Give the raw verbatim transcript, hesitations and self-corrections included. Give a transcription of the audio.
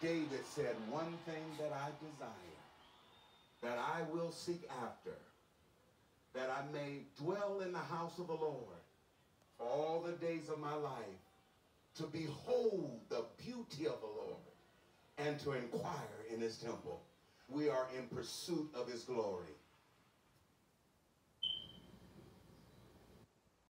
David said, one thing that I desire, that I will seek after, that I may dwell in the house of the Lord for all the days of my life, to behold the beauty of the Lord and to inquire in his temple. We are in pursuit of his glory.